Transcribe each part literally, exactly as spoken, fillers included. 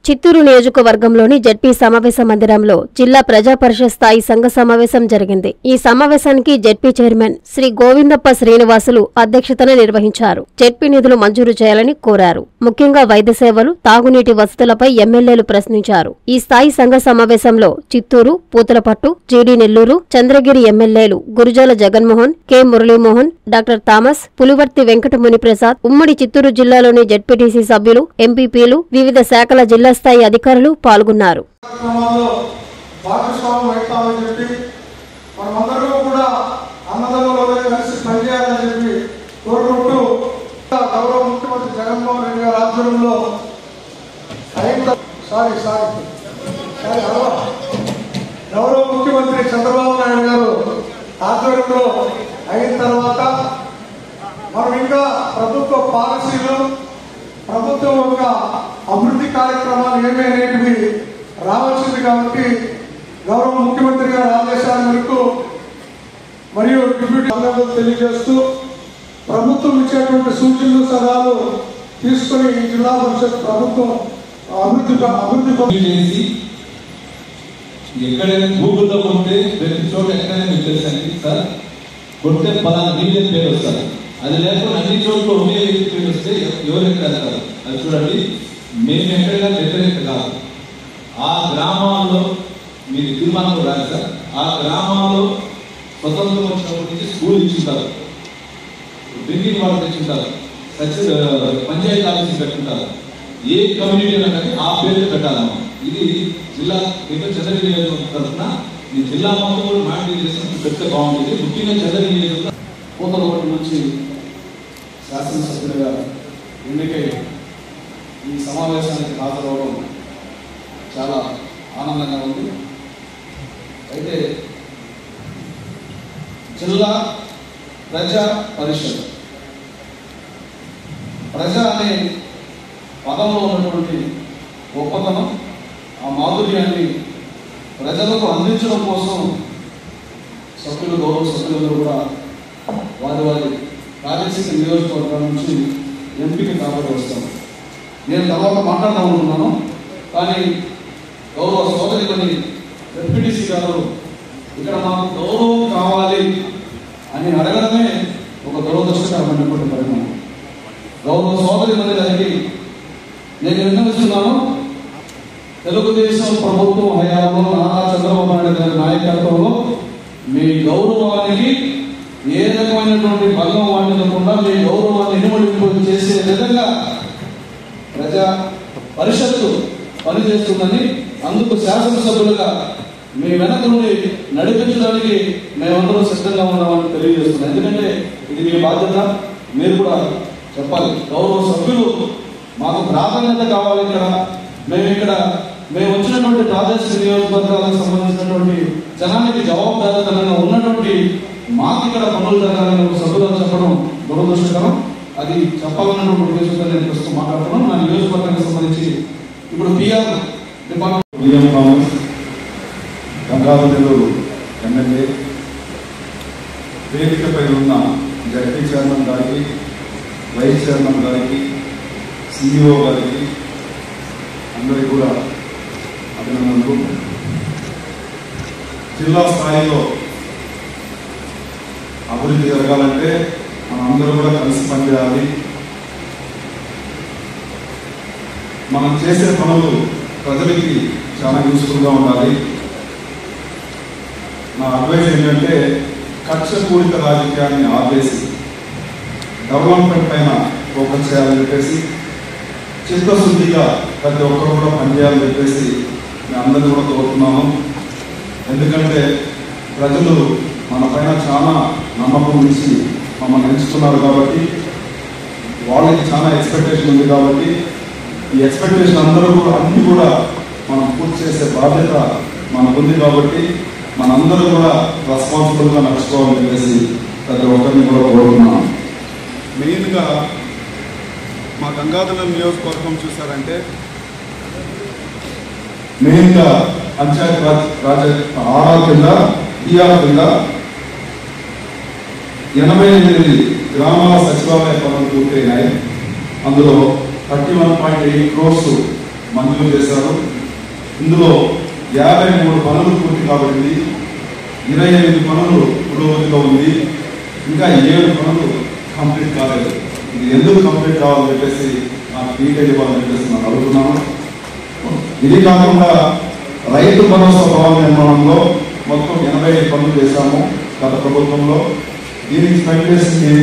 చిత్తూరు నియోజకవర్గంలోని జెడ్పీ సమావేశ మందిరంలో జిల్లా ప్రజా పరిషత్ స్థాయి సంఘ సమావేశం జరిగింది. ఈ సమావేశానికి జెడ్పీ చైర్మన్ శ్రీ గోవిందప్ప శ్రీనివాసులు అధ్యక్షతన నిర్వహించారు. జెడ్పీ నిధులు మంజూరు చేయాలని కోరారు. ముఖ్యంగా వైద్య సేవలు, తాగునీటి వసతులపై ఎమ్మెల్యేలు ప్రశ్నించారు. ఈ స్థాయి సంఘ సమావేశంలో చిత్తూరు, పూతలపట్టు, జీడీ నెల్లూరు, చంద్రగిరి ఎమ్మెల్యేలు Gurajala Jaganmohan, K Muralimohan, doctor Thomas, Pulivarthi Venkata Muniprasad, ఉమ్మడి చిత్తూరు జిల్లాలోని జెడ్పీటీసీ సభ్యులు, ఎంపీపీలు, వివిధ శాఖల జిల్లా స్థాయి అధికారులు పాల్గొన్నారు. గౌరవ ముఖ్యమంత్రి చంద్రబాబు నాయుడు గారు ఆధ్వర్యంలో అయిన తర్వాత మనం ఇంకా ప్రభుత్వ పాలసీలు, ప్రభుత్వం యొక్క అభివృద్ధి కార్యక్రమాలు ఏమేనేటివి రావాల్సింది కాబట్టి గౌరవ ముఖ్యమంత్రి గారి ఆదేశాల మేరకు మరియు డిప్యూటీ అందరూ తెలియజేస్తూ ప్రభుత్వం ఇచ్చేటువంటి సూచనలు సలహాలు తీసుకుని ఈ జిల్లా పరిషత్ ప్రభుత్వం అభివృద్ధి అభివృద్ధి చేసి ఎక్కడైనా గూగుల్లో కొడితే ప్రతి చోట ఎక్కడైనా మీకు తెలుసండి సార్, కొడితే పలానా మీడియం పేరు వస్తారు. అది లేకుండా అన్ని చోట్ల ఒకే వ్యక్తి పేరు వస్తే ఎవరు ఎక్కడ వెళ్తారు? అది చూడండి, మేము ఎక్కడైనా వ్యతిరేక కాదు. ఆ గ్రామాల్లో మీరు తీర్మానం రాదు సార్, ఆ గ్రామాల్లో స్వతంత్రం వచ్చినప్పటి నుంచి స్కూల్ ఇచ్చింటారు, డ్రింకింగ్ వాటర్ తెచ్చింటారు, సచివ పంచాయతీ ఆఫీస్ పెట్టుకుంటారు. ఏ కమ్యూనిటీ అయినా కానీ ఆ పేరు పెట్టాలమ్మా. ఇది జిల్లా ఇంకా చంద్రగిరి నియోజకవర్గం తరఫున ఈ జిల్లా మొత్తం కూడా మానిటర్ చేసినట్టు పెడితే బాగుంటుంది. ముఖ్యంగా చంద్రగిరి నియోజకవర్గం పూతలపట్టు నుంచి శాసనసభ్యులుగా ఎన్నికై ఈ సమావేశానికి హాజరవడం చాలా ఆనందంగా ఉంది. అయితే జిల్లా ప్రజా పరిషత్, ప్రజా అనే పదంలో ఉన్నటువంటి గొప్పతనం, ఆ మాధుర్యాన్ని ప్రజలకు అందించడం కోసం సభ్యులు, గౌరవ సభ్యులందరూ కూడా వారి వారి ప్రాదేశిక నియోజకవర్గాల నుంచి ఎంపిక కాబట్టి వస్తాను. నేను తర్వాత మాట్లాడాలనుకున్నాను, కానీ గౌరవ సోదరిని ఎంపీటీసీ గారు ఇక్కడ మాకు గౌరవం కావాలి అని అడగడమే ఒక దురదృష్టకరమైనటువంటి పరిణామం. గౌరవ సోదరి మంది గారికి నేను విన్నవిస్తున్నాను, తెలుగుదేశం ప్రభుత్వం హయాంలో నారా చంద్రబాబు నాయుడు గారి నాయకత్వంలో మీ గౌరవానికి ఏ రకమైనటువంటి భంగం వాటిల్లకుండా మీ గౌరవాన్ని ఇనుమడింపు చేసే విధంగా ప్రజా పరిషత్తు పనిచేస్తుందని, అందుకు శాసనసభ్యులుగా మీ వెనక నుండి నడిపించడానికి మేమందరం సిద్ధంగా ఉన్నామని తెలియజేస్తున్నాం. ఎందుకంటే ఇది మీ బాధ్యత, మీరు కూడా చెప్పాలి. గౌరవ సభ్యులు మాకు ప్రాధాన్యత కావాలి. ఇక్కడ మేము ఇక్కడ మేము వచ్చినటువంటి ప్రాదేశిక నియోజకవర్గాలకు సంబంధించినటువంటి జనానికి జవాబుదారీతనంగా ఉన్నటువంటి మాకు ఇక్కడ పనులు జరగాలని సభ్యులు చెప్పడం దురదృష్టకరం. అది చెప్పాలన్నటువంటి ఉద్దేశంతో నేను ప్రస్తుతం మాట్లాడుతున్నాను. నా నియోజకవర్గానికి సంబంధించి ఇప్పుడు పిఆర్ డిపార్ట్మెంట్ గంగాధర్ ఎమ్మెల్యే, వేదికపై ఉన్న జడ్పీ చైర్మన్ గారికి, వైస్ చైర్మన్ గారికి, సిఇఓ గారికి అందరికీ కూడా అభినందనలు. జిల్లా స్థాయిలో అభివృద్ధి జరగాలంటే మనం అందరూ కూడా కలిసి పనిచేయాలి. మనం చేసే పనులు ప్రజలకి చాలా యూస్ఫుల్గా ఉండాలి. నా అడ్వైజ్ ఏంటంటే కక్షపూరిత రాజకీయాన్ని ఆపేసి డెవలప్మెంట్ పైన ఫోకస్ చేయాలని చెప్పేసి, చిత్తశుద్ధిగా ప్రతి ఒక్కరు కూడా పనిచేయాలని చెప్పేసి మేము అందరినీ కూడా కోరుతున్నాము. ఎందుకంటే ప్రజలు మన పైన చాలా నమ్మకం ఉంచి మమ్మల్ని ఎంచుకున్నారు కాబట్టి, వాళ్ళకి చాలా ఎక్స్పెక్టేషన్ ఉంది కాబట్టి, ఈ ఎక్స్పెక్టేషన్ అందరూ కూడా అన్ని కూడా మనం పూర్తి చేసే బాధ్యత మనకుంది కాబట్టి మనందరూ కూడా రెస్పాన్సిబుల్గా నడుచుకోవాలని చెప్పేసి ప్రతి ఒక్కరిని కూడా కోరుతున్నాం. మెయిన్గా మా గంగాధర నియోజకవర్గం చూసారంటే మెయిన్గా పంచాయత్ రాజ్ రాజ ఆర్ఆర్ కింద డిఆర్ కింద ఎనభై ఎనిమిది గ్రామాల సచివాలయ పనులు పూర్తయినాయి. అందులో thirty one point eight crores మంజూరు చేశారు. ఇందులో యాభై మూడు పనులు పూర్తి కాబడింది. ఇరవై ఎనిమిది పనులు పురోగతిలో ఉంది. ఇంకా ఏడు పనులు కంప్లీట్ కాలేదు. ఇది ఎందుకు కంప్లీట్ కావాలని చెప్పేసి నాకు డీటెయిల్ ఇవ్వాలని చెప్పేసి నేను అడుగుతున్నాను. ఇది కాకుండా రైతు భరోసా భవన నిర్మాణంలో మొత్తం ఎనభై ఐదు పనులు చేశాము గత ప్రభుత్వంలో. దీనికి స్పెండ్ చేసింది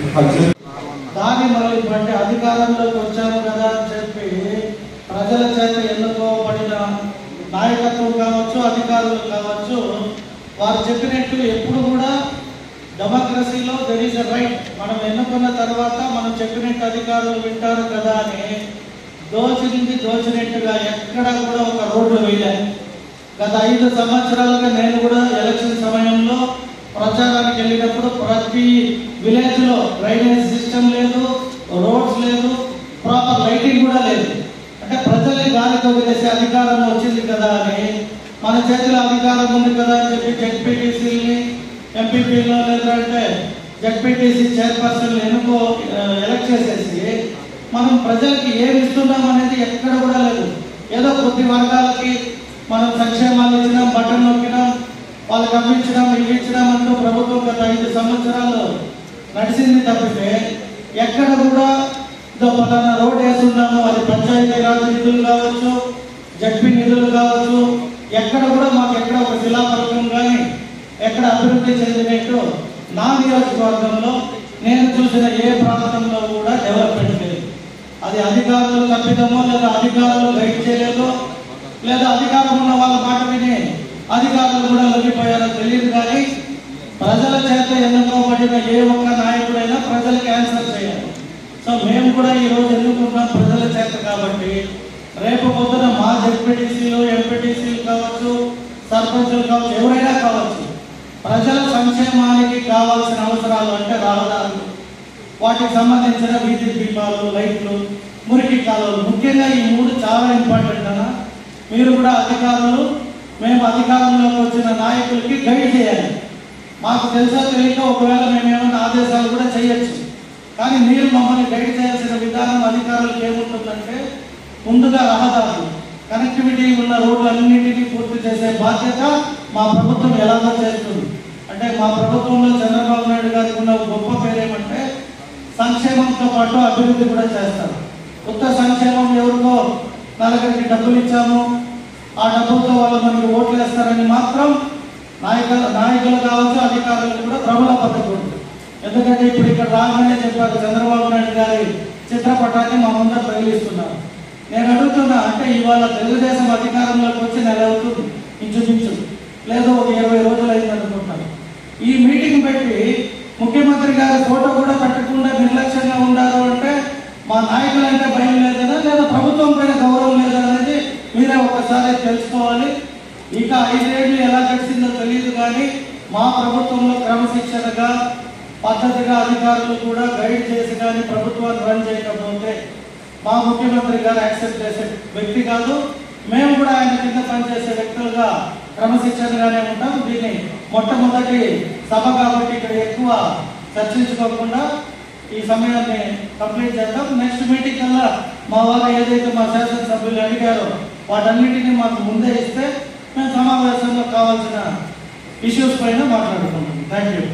దాని మరి అంటే అధికారంలోకి వచ్చాము కదా అని చెప్పి ప్రజల చేత ఎన్నుకోబడిన నాయకత్వం కావచ్చు, అధికారులు కావచ్చు, వారు చెప్పినట్టు ఎప్పుడు కూడా డెమోక్రసీలో దెర్ ఈజ్ అ రైట్. మనం ఎన్నుకున్న తర్వాత మనం చెప్పినట్టు అధికారులు వింటారు కదా అని దోచినింది దోచినట్టుగా ఎక్కడ కూడా ఒక రోడ్డు వేయలేదు. గత ఐదు సంవత్సరాలుగా నేను కూడా ఎలక్షన్ సమయంలో ప్రచారానికి వెళ్ళినప్పుడు ప్రతి విలేజ్లో డ్రైనేజ్ సిస్టమ్ లేదు, రోడ్స్ లేదు, ప్రాపర్ లైటింగ్ కూడా లేదు. అంటే ప్రజల్ని గాలితో వదిలేసే అధికారం వచ్చింది కదా అని, మన చేతిలో అధికారం ఉంది కదా అని చెప్పి జెడ్పీటీసీని, ఎంపీపీలో లేదంటే జెడ్పీటీసీ చైర్పర్సన్ ఎన్నుకో ఎలక్ట్ చేసేసి మనం ప్రజలకి ఏమి ఇస్తున్నాం అనేది ఎక్కడ కూడా లేదు. ఏదో కొద్ది వర్గాలకి మనం సంక్షేమాలు ఇచ్చినాం, బటన్ నొక్కినాం, వాళ్ళకి అమ్మించడం ఇవి ఇచ్చడం అంటూ ప్రభుత్వం గత ఐదు సంవత్సరాలు నడిచింది తప్పితే ఎక్కడ కూడా ఇదో పలానా రోడ్ వేస్తున్నాము, అది పంచాయతీ రాజ్ నిధులు కావచ్చు, జడ్పీ నిధులు కావచ్చు, ఎక్కడ కూడా మాకు ఎక్కడ ఒక శిలాఫలకం కానీ ఎక్కడ అభివృద్ధి చెందినట్టు నా నియోజకవర్గంలో నేను చూసిన ఏ ప్రాంతంలో కూడా డెవలప్మెంట్ లేదు. అది అధికారులు తప్పిదమో, లేదా అధికారులు గైడ్ చేయలేదో, లేదా అధికారం ఉన్న వాళ్ళ మాట విని అధికారులు కూడా లొంగిపోయారో తెలియదు. కానీ ప్రజల చేత ఎన్నుకోబడిన ఏ ఒక్క నాయకుడైనా ప్రజలకు ఆన్సర్ చేయాలి. సో మేము కూడా ఈరోజు ఎన్నుకున్నాం ప్రజల చేత కాబట్టి రేపు పొద్దున మా జెడ్పీటీసీలు, ఎంపీటీసీలు కావచ్చు, సర్పంచులు కావచ్చు, ఎవరైనా కావచ్చు, ప్రజల సంక్షేమానికి కావాల్సిన అవసరాలు అంటే రహదారులు, వాటికి సంబంధించిన వీధి దీపాలు, లైట్లు, మురికి కాలువలు, ముఖ్యంగా ఈ మూడు చాలా ఇంపార్టెంట్ అన్న. మీరు కూడా అధికారులు, మేము అధికారంలోకి వచ్చిన నాయకులకి గైడ్ చేయాలి. మాకు తెలుసా తెలియక ఒకవేళ మేము ఏమైనా ఆదేశాలు కూడా చేయొచ్చు, కానీ మీరు మమ్మల్ని గైడ్ చేయాల్సిన విధానం అధికారులకు ఏముంటుందంటే ముందుగా రహదారులు, కనెక్టివిటీ ఉన్న రోడ్లన్నింటినీ పూర్తి చేసే బాధ్యత మా ప్రభుత్వం ఎలాగో చేస్తుంది. అంటే మా ప్రభుత్వంలో చంద్రబాబు నాయుడు గారికి ఉన్న గొప్ప పేరేమంటే సంక్షేమంతో పాటు అభివృద్ధి కూడా చేస్తారు. కొత్త సంక్షేమం ఎవరికో నలుగురికి డబ్బులు ఇచ్చాము, ఆ డబ్బులతో వాళ్ళు మనకి ఓట్లు వేస్తారని మాత్రం నాయకుల నాయకులు కావచ్చు, అధికారులు కూడా భ్రమల పద్ధతి ఉంటుంది. ఎందుకంటే ఇప్పుడు ఇక్కడ రాగానే చెప్పారు, చంద్రబాబు నాయుడు గారి చిత్రపటాన్ని మా ముందర బయలుస్తున్నారు. నేను అడుగుతున్నా, అంటే ఇవాళ తెలుగుదేశం అధికారంలోకి వచ్చి నెల అవుతుంది ఇంచుమించు, లేదా ఒక ఇరవై రోజులు అయింది అనుకుంటున్నాను. ఈ మీటింగ్ పెట్టి ముఖ్యమంత్రి గారి ఫోటో కూడా పెట్టకుండా నిర్లక్ష్యంగా ఉండారు అంటే మా నాయకులు అంటే భయం లేదనా, లేదా ప్రభుత్వం పైన గౌరవం లేదా అనేది మీరే ఒకసారి తెలుసుకోవాలి. ఇక ఐదేళ్లు ఎలా గడిచిందో తెలియదు, కానీ మా ప్రభుత్వంలో క్రమశిక్షణగా పద్ధతిగా అధికారులు కూడా గైడ్ చేసి కానీ ప్రభుత్వాన్ని రన్ చేయకపోతే మా ముఖ్యమంత్రి గారు యాక్సెప్ట్ చేసే వ్యక్తి కాదు. మేము కూడా ఆయన కింద పనిచేసే వ్యక్తులుగా క్రమశిక్షణగానే ఉంటాం. దీన్ని మొట్టమొదటి సభ కాబట్టి ఇక్కడ ఎక్కువ చర్చించుకోకుండా ఈ సమయాన్ని కంప్లీట్ చేద్దాం. నెక్స్ట్ మీటింగ్ కల్లా మా వాళ్ళు ఏదైతే మా శాసనసభ్యులు అడిగారో వాటన్నిటినీ మాకు ముందే ఇస్తే మేము సమావేశంలో కావాల్సిన ఇష్యూస్ పైన మాట్లాడుకుంటాం. Thank you.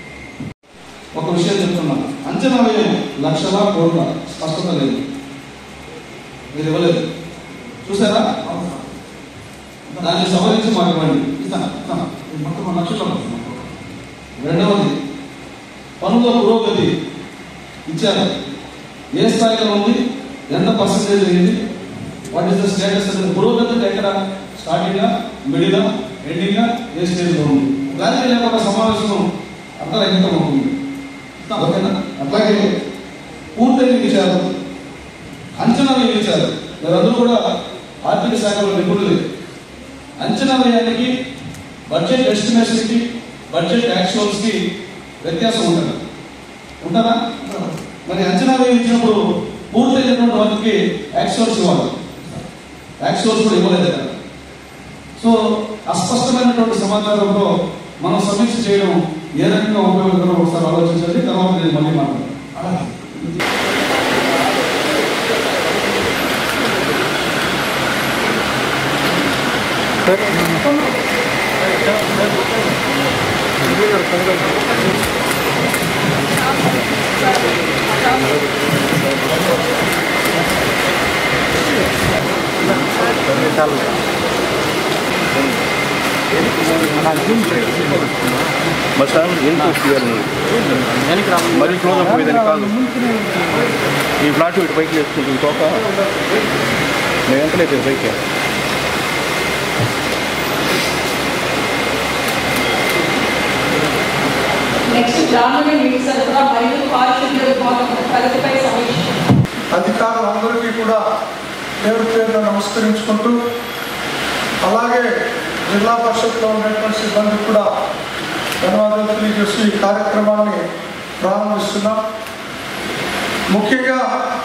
ఒక విషయం చెప్తున్నాను, అంచనా వ్యయం లక్షల కోట్ల స్పష్టత లేదు, మీరు ఇవ్వలేదు, చూసారా? దాన్ని సవరించి మాకు ఇవ్వండి, ఇస్తాను ఇస్తాను మొత్తం లక్షలు. రెండవది, పనుల పురోగతి ఇచ్చారు, ఏ స్థాయిలో ఉంది, ఎంత పర్సంటేజ్ అయింది, వాట్ ఈస్ ద స్టేటస్ అనేది పురోగతి ఎక్కడ స్టార్టింగ్గా, మిడిల్గా, ఎండింగ్గా, ఏ స్టేజ్లో ఉంది. దానికి లేకుండా సమావేశం అర్థరహితం అవుతుంది. ఓకేనా? అట్లాగే పూర్తి ఇచ్చారు, అంచనా వ్యయం ఇచ్చారు. మీరందరూ కూడా ఆర్థిక శాఖలో నిపుణులు. అంచనా వ్యయానికి, బడ్జెట్ ఎస్టిమేషన్కి, బడ్జెట్ యాక్చువల్స్కి వ్యత్యాసం ఉంటుంది, ఉంటుందా? మరి అంచనా వ్యయం ఇచ్చినప్పుడు పూర్తయినటువంటి వాటికి యాక్చువల్స్ ఇవ్వాలి, యాక్చువల్స్ కూడా ఇవ్వలేదు కదా. సో అస్పష్టమైనటువంటి సమాచారంతో మనం సమీక్ష చేయడం ఏ రకంగా ఉపయోగకరో ఒకసారి ఆలోచించండి. తర్వాత నేను మళ్ళీ మాట్లాడతాను. మరి సార్ ఎందుకు తీయాలి మరి క్లోజ్ అప్ పోయేదని కాదు ఈ ఫ్లాట్ ఇటు బైక్ వేసుకుంటుంది తోక నేను ఎంత లేదు బైక్ అధికారులందరికీ కూడా పేరు పేరున నమస్కరించుకుంటూ అలాగే జిల్లా పరిషత్లో ఉన్నటువంటి సిబ్బందికి కూడా ధన్యవాదాలు తెలియజేసి ఈ కార్యక్రమాన్ని ప్రారంభిస్తున్నాం. ముఖ్యంగా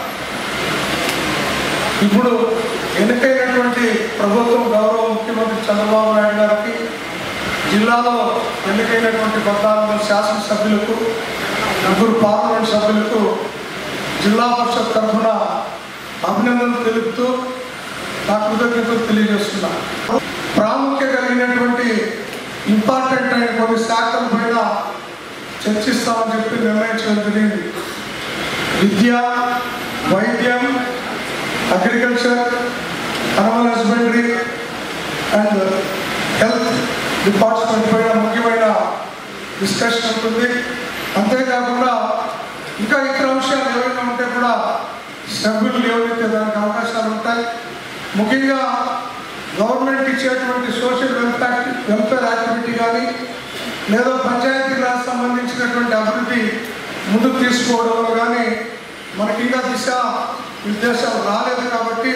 ఇప్పుడు ఎన్నికైనటువంటి ప్రభుత్వం గౌరవ ముఖ్యమంత్రి చంద్రబాబు నాయుడు గారికి జిల్లాలో ఎన్నికైనటువంటి పద్నాలుగు శాసనసభ్యులకు ముగ్గురు పార్లమెంట్ సభ్యులకు జిల్లా పరిషత్ తరఫున అభినందనలు తెలుపుతూ నా కృతజ్ఞతలు తెలియజేస్తున్నా. ప్రాముఖ్యత కలిగినటువంటి ఇంపార్టెంట్ అయిన కొన్ని శాఖల పైన చర్చిస్తామని చెప్పి నిర్ణయించడం జరిగింది. విద్య, వైద్యం, agriculture, animal husbandry and health department పైన ముఖ్యమైన డిస్కషన్ ఉంటుంది. అంతేకాకుండా ఇంకా ఇతర అంశాలు ఏవైనా ఉంటే కూడా సభ్యులు లేవనెత్తే దానికి అవకాశాలు ఉంటాయి. ముఖ్యంగా గవర్నమెంట్ ఇచ్చేటువంటి సోషల్ వెల్ఫేర్ వెల్ఫేర్ యాక్టివిటీ కానీ లేదా పంచాయతీరాజ్ సంబంధించినటువంటి అభివృద్ధి ముందుకు తీసుకోవడంలో కానీ మనకి ఇంకా దిశ నిర్దేశాలు రాలేదు కాబట్టి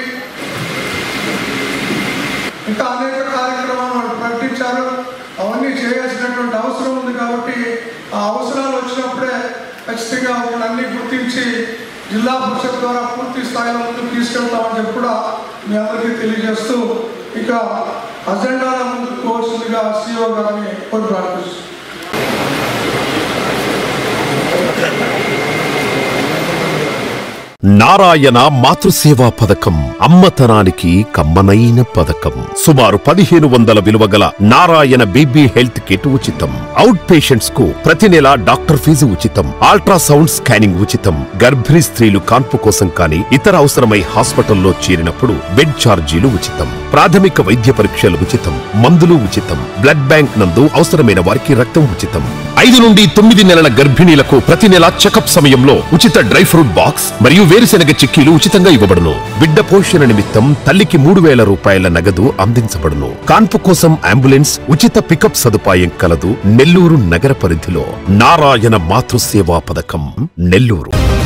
ఇంకా అనేక కార్యక్రమాలు వాళ్ళు ప్రకటించారు. అవన్నీ చేయాల్సినటువంటి అవసరం ఉంది కాబట్టి ఆ అవసరాలు వచ్చినప్పుడే ఖచ్చితంగా వాళ్ళన్నీ గుర్తించి జిల్లా పరిషత్ ద్వారా పూర్తి స్థాయిలో ముందుకు తీసుకెళ్తామని చెప్పి కూడా మీ అందరికీ తెలియజేస్తూ ఇక అజెండాల ముందుకు పోవాల్సిందిగా సీఓ గారిని కోరి ప్రార్థిస్తున్నాను. నారాయణ మాతృసేవా పథకం అమ్మతనానికి కమ్మనైన పథకం. సుమారు పదిహేను వందల విలువ గల నారాయణ బేబీ హెల్త్ కిట్ ఉచితం. అవుట్ పేషెంట్స్ కు ప్రతి నెల డాక్టర్ ఫీజు ఉచితం. అల్ట్రాసౌండ్ స్కానింగ్ ఉచితం. గర్భిణీ స్త్రీలు కాన్పు కోసం కానీ ఇతర అవసరమై హాస్పిటల్లో చేరినప్పుడు బెడ్ ఛార్జీలు ఉచితం. ప్రాథమిక వైద్య పరీక్షలు ఉచితం. మందులు ఉచితం. బ్లడ్ బ్యాంక్ నందు అవసరమైన వారికి రక్తం ఉచితం. ఐదు నుండి తొమ్మిది నెలల గర్భిణీలకు ప్రతి నెల చెకప్ సమయంలో ఉచిత డ్రై ఫ్రూట్ బాక్స్ మరియు వేరుశెనగ చిక్కీలు ఉచితంగా ఇవ్వబడును. బిడ్డ పోషణ నిమిత్తం తల్లికి మూడు వేల రూపాయల నగదు అందించబడును. కాన్పు కోసం అంబులెన్స్ ఉచిత పికప్ సదుపాయం కలదు. నెల్లూరు నగర పరిధిలో నారాయణ మాతృసేవా పథకం, నెల్లూరు.